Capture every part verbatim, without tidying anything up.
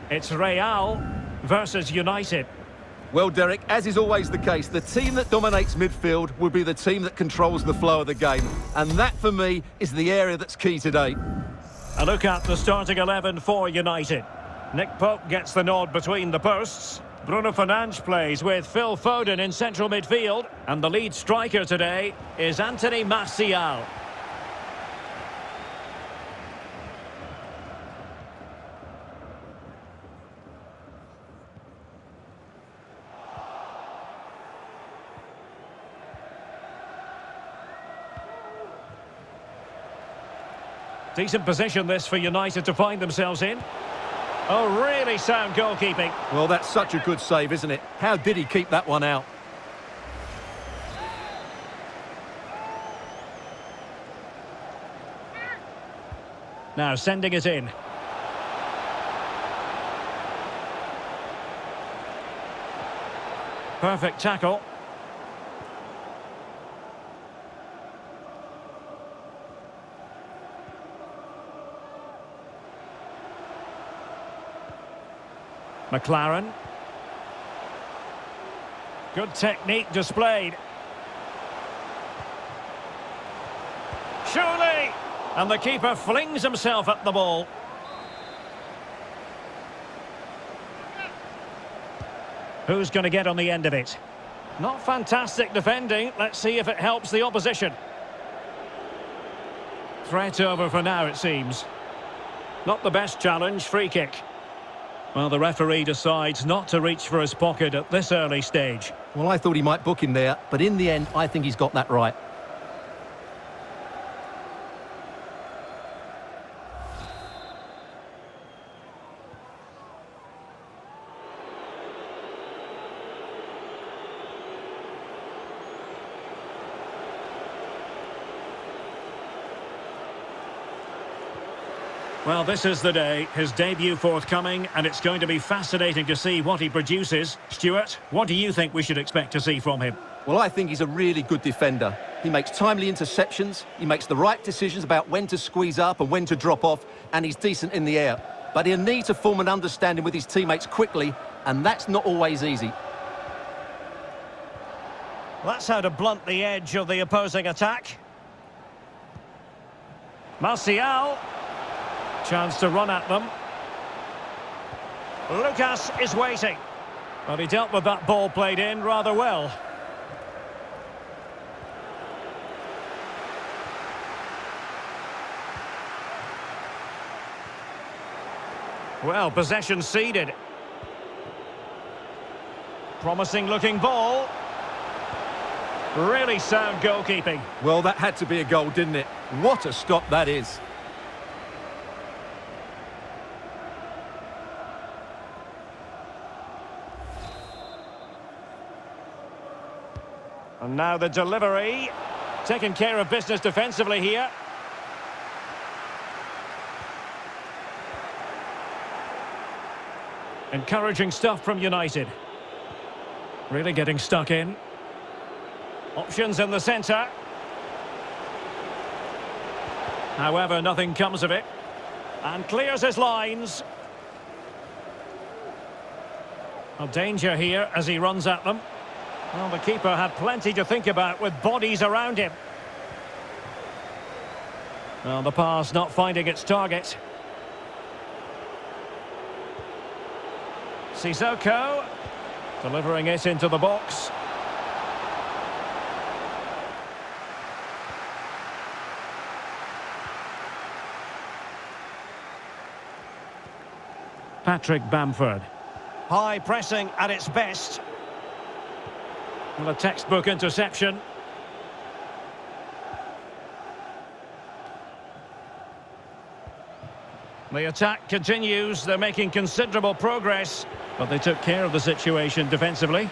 It's Real versus United. Well, Derek, as is always the case, the team that dominates midfield will be the team that controls the flow of the game. And that, for me, is the area that's key today. A look at the starting eleven for United. Nick Pope gets the nod between the posts. Bruno Fernandes plays with Phil Foden in central midfield. And the lead striker today is Anthony Martial. Decent position this for United to find themselves in. Oh, really sound goalkeeping. Well, that's such a good save, isn't it? How did he keep that one out? Now sending it in. Perfect tackle. McLaren. Good technique displayed. Surely! And the keeper flings himself at the ball. Who's going to get on the end of it? Not fantastic defending. Let's see if it helps the opposition. Threat over for now, it seems. Not the best challenge. Free kick. Well, the referee decides not to reach for his pocket at this early stage. Well, I thought he might book him there, but in the end, I think he's got that right. Well, this is the day, his debut forthcoming, and it's going to be fascinating to see what he produces. Stuart, what do you think we should expect to see from him? Well, I think he's a really good defender. He makes timely interceptions, he makes the right decisions about when to squeeze up and when to drop off, and he's decent in the air. But he'll need to form an understanding with his teammates quickly, and that's not always easy. That's how to blunt the edge of the opposing attack. Martial. Chance to run at them. Lucas is waiting. Well, he dealt with that ball played in rather well. Well, possession ceded. Promising looking ball. Really sound goalkeeping. Well, that had to be a goal, didn't it? What a stop that is. And now the delivery. Taking care of business defensively here. Encouraging stuff from United. Really getting stuck in. Options in the centre. However, nothing comes of it. And clears his lines. A danger here as he runs at them. Well, the keeper had plenty to think about with bodies around him. Well, the pass not finding its target. Sissoko delivering it into the box. Patrick Bamford. High pressing at its best. Well, a textbook interception. The attack continues. They're making considerable progress, but they took care of the situation defensively.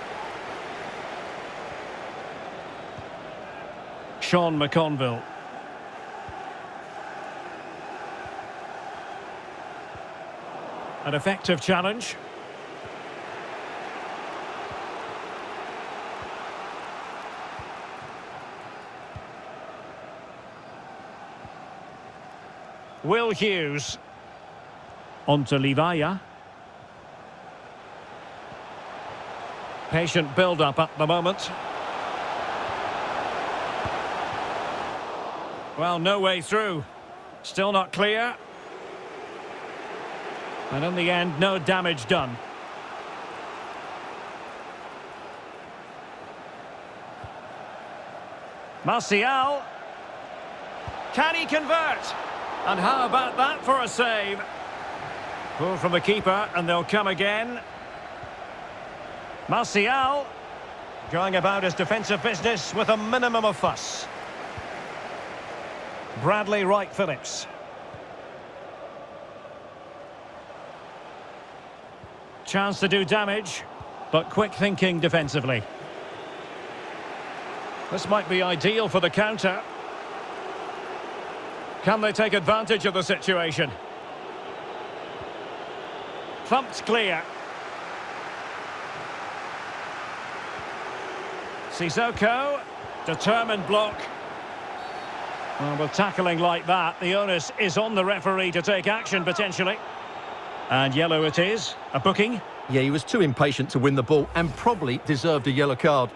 Sean McConville. An effective challenge. Will Hughes. On to Livaya. Patient build-up at the moment. Well, no way through. Still not clear. And in the end, no damage done. Martial. Can he convert? And how about that for a save? Pull from the keeper, and they'll come again. Martial. Going about his defensive business with a minimum of fuss. Bradley Wright-Phillips. Chance to do damage, but quick thinking defensively. This might be ideal for the counter. Can they take advantage of the situation? Thumped clear. Sissoko, determined block. Well, with tackling like that, the onus is on the referee to take action potentially. And yellow it is, a booking. Yeah, he was too impatient to win the ball and probably deserved a yellow card.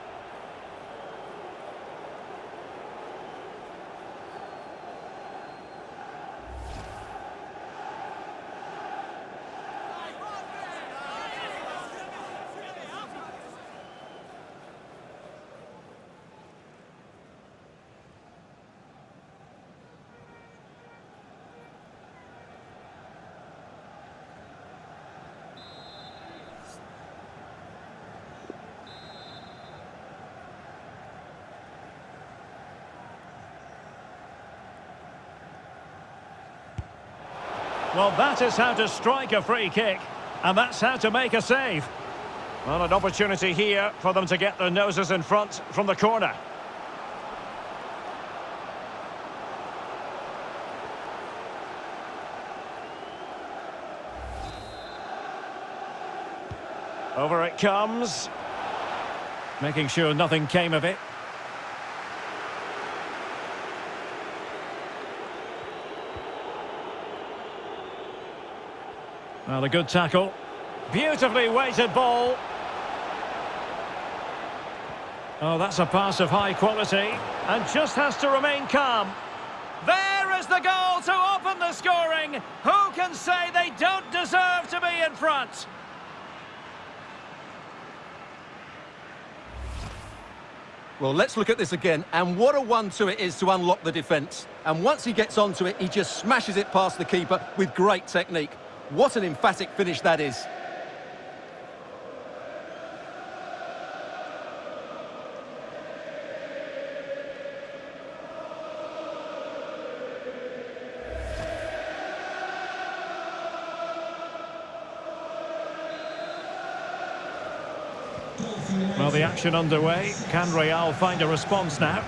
Well, that is how to strike a free kick, and that's how to make a save. Well, an opportunity here for them to get their noses in front from the corner. Over it comes. Making sure nothing came of it. Well, a good tackle. Beautifully weighted ball. Oh, that's a pass of high quality. And just has to remain calm. There is the goal to open the scoring. Who can say they don't deserve to be in front? Well, let's look at this again. And what a one-two it is to unlock the defence. And once he gets onto it, he just smashes it past the keeper with great technique. What an emphatic finish that is. Well, the action underway. Can Real find a response now?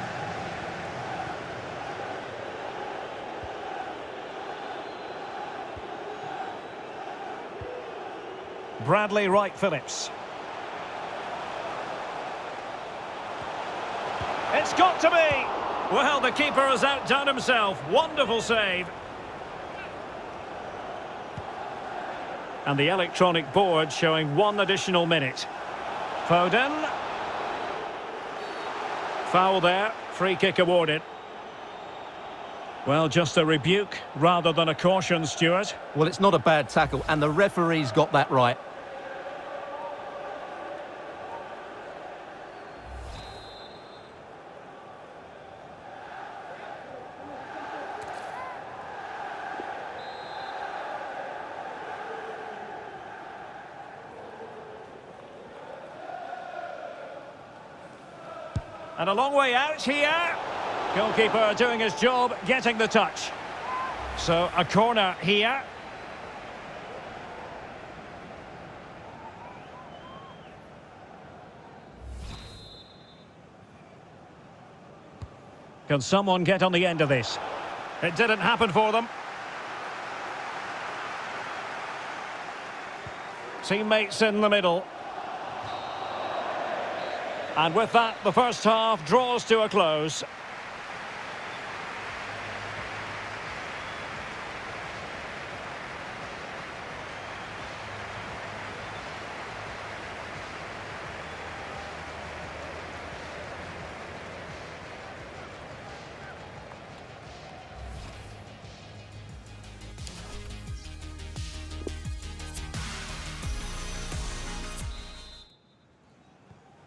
Bradley Wright-Phillips. It's got to be! Well, the keeper has outdone himself. Wonderful save. And the electronic board showing one additional minute. Foden. Foul there. Free kick awarded. Well, just a rebuke rather than a caution, Stuart. Well, it's not a bad tackle, and the referee's got that right. And a long way out here. Goalkeeper doing his job, getting the touch. So a corner here. Can someone get on the end of this? It didn't happen for them. Teammates in the middle. And with that, the first half draws to a close.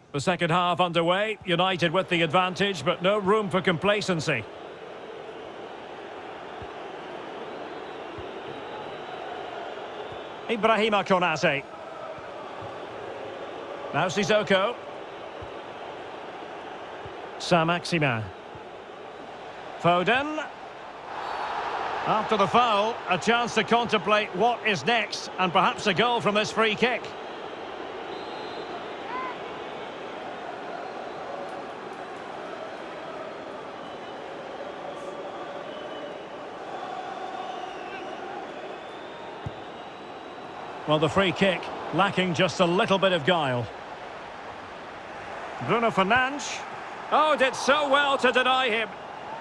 The second half underway, United with the advantage, but no room for complacency. Ibrahima Konate. Now Sissoko. Saint-Maximin. Foden. After the foul, a chance to contemplate what is next, and perhaps a goal from this free kick. Well, the free kick lacking just a little bit of guile. Bruno Fernandes. Oh, did so well to deny him.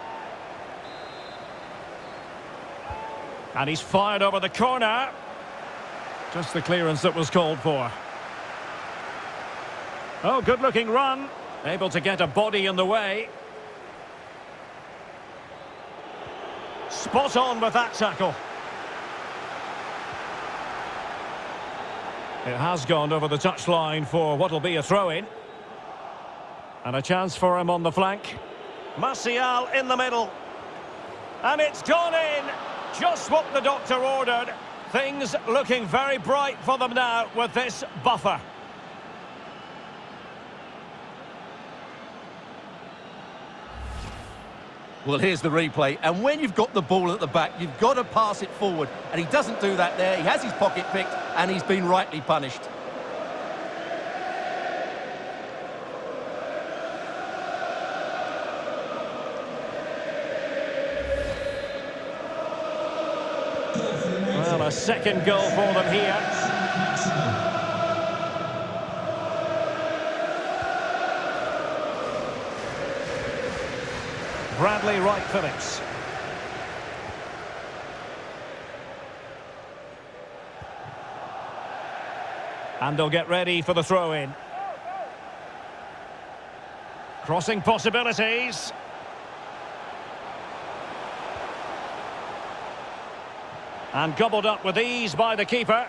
And he's fired over the corner. Just the clearance that was called for. Oh, good-looking run. Able to get a body in the way. Spot on with that tackle. It has gone over the touchline for what will be a throw-in. And a chance for him on the flank. Martial in the middle. And it's gone in. Just what the doctor ordered. Things looking very bright for them now with this buffer. Well, here's the replay, and when you've got the ball at the back, you've got to pass it forward, and he doesn't do that there. He has his pocket picked, and he's been rightly punished. Well, a second goal for them here. Bradley Wright-Phillips. And they'll get ready for the throw-in. Crossing possibilities. And gobbled up with ease by the keeper.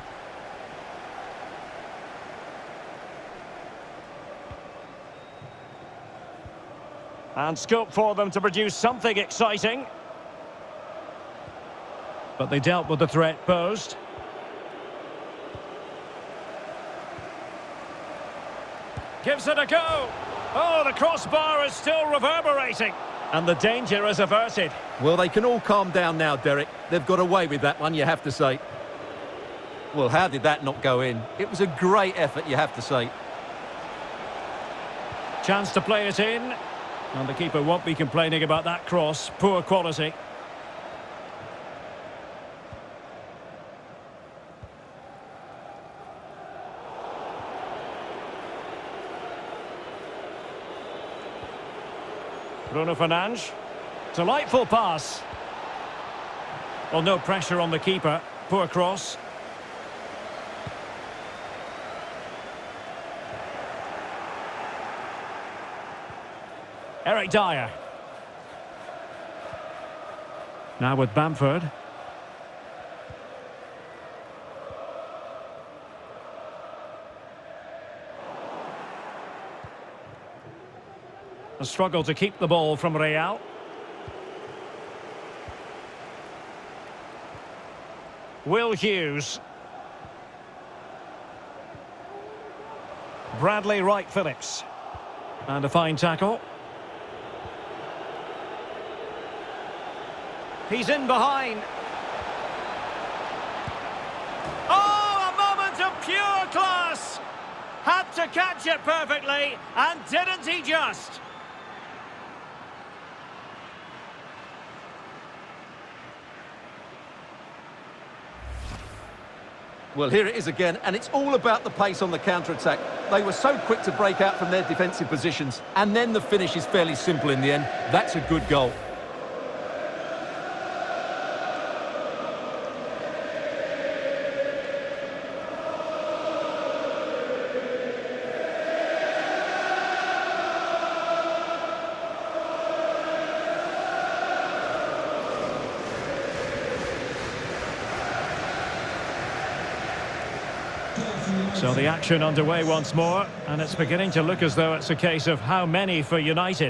And scope for them to produce something exciting. But they dealt with the threat posed. Gives it a go. Oh, the crossbar is still reverberating. And the danger is averted. Well, they can all calm down now, Derek. They've got away with that one, you have to say. Well, how did that not go in? It was a great effort, you have to say. Chance to play it in. And the keeper won't be complaining about that cross. Poor quality. Bruno Fernandes. Delightful pass. Well, no pressure on the keeper. Poor cross. Eric Dyer. Now with Bamford. A struggle to keep the ball from Real. Will Hughes. Bradley Wright-Phillips. And a fine tackle. He's in behind. Oh, a moment of pure class! Had to catch it perfectly, and didn't he just? Well, here it is again, and it's all about the pace on the counter-attack. They were so quick to break out from their defensive positions, and then the finish is fairly simple in the end. That's a good goal. So the action underway once more, and it's beginning to look as though it's a case of how many for United.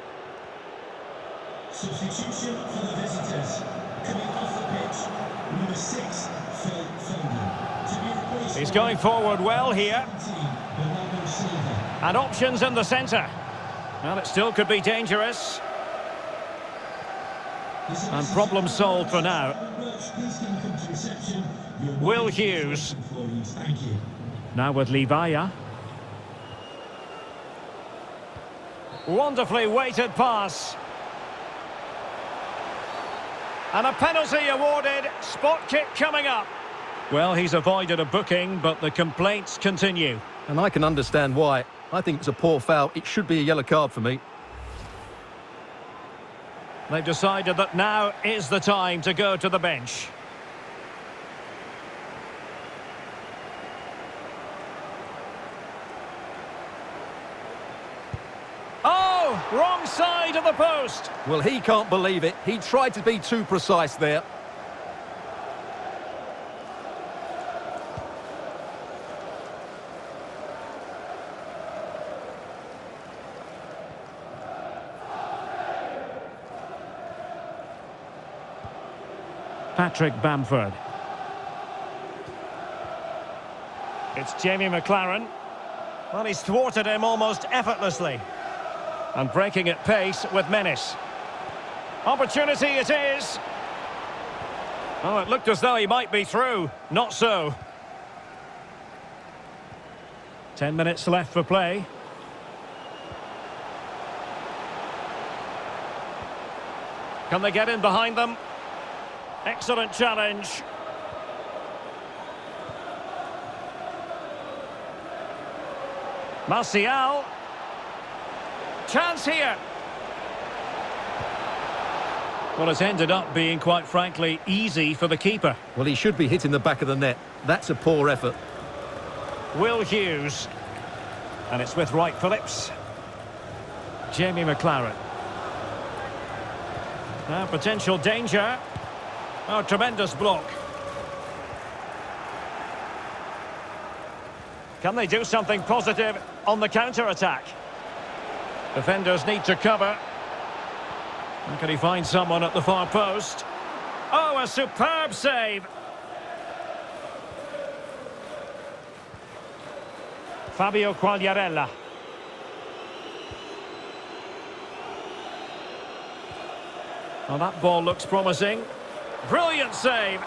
Substitution for the visitors. Coming off the pitch, number six, Phil Foden. He's going forward well here. Bernardo Silva. And options in the centre. Well, it still could be dangerous. And problem solved for now. Will Hughes. Now with Livaya. Wonderfully weighted pass. And a penalty awarded. Spot kick coming up. Well, he's avoided a booking, but the complaints continue. And I can understand why. I think it's a poor foul. It should be a yellow card for me. They've decided that now is the time to go to the bench. Oh, wrong side of the post. Well, he can't believe it. He tried to be too precise there. Patrick Bamford. It's Jamie McLaren. Well, he's thwarted him almost effortlessly. And breaking at pace with menace. Opportunity it is. Oh, it looked as though he might be through. Not so. Ten minutes left for play. Can they get in behind them? Excellent challenge. Martial. Chance here. Well, it's ended up being, quite frankly, easy for the keeper. Well, he should be hitting the back of the net. That's a poor effort. Will Hughes. And it's with Wright Phillips. Jamie McLaren. Now, potential danger. Oh, tremendous block. Can they do something positive on the counter-attack? Defenders need to cover. And can he find someone at the far post? Oh, a superb save. Fabio Quagliarella. Well, that ball looks promising. Brilliant save.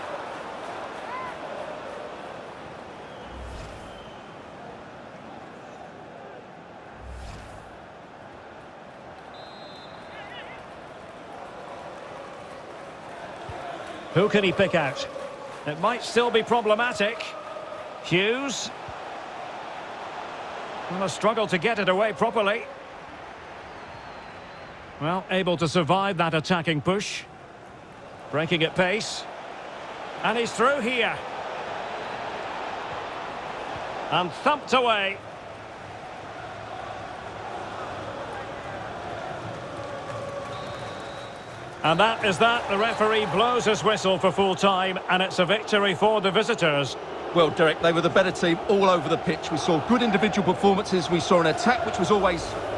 Who can he pick out? It might still be problematic. Hughes. Well, a struggle to get it away properly. Well, able to survive that attacking push. Breaking at pace. And he's through here. And thumped away. And that is that. The referee blows his whistle for full time, and it's a victory for the visitors. Well, Derek, they were the better team all over the pitch. We saw good individual performances. We saw an attack which was always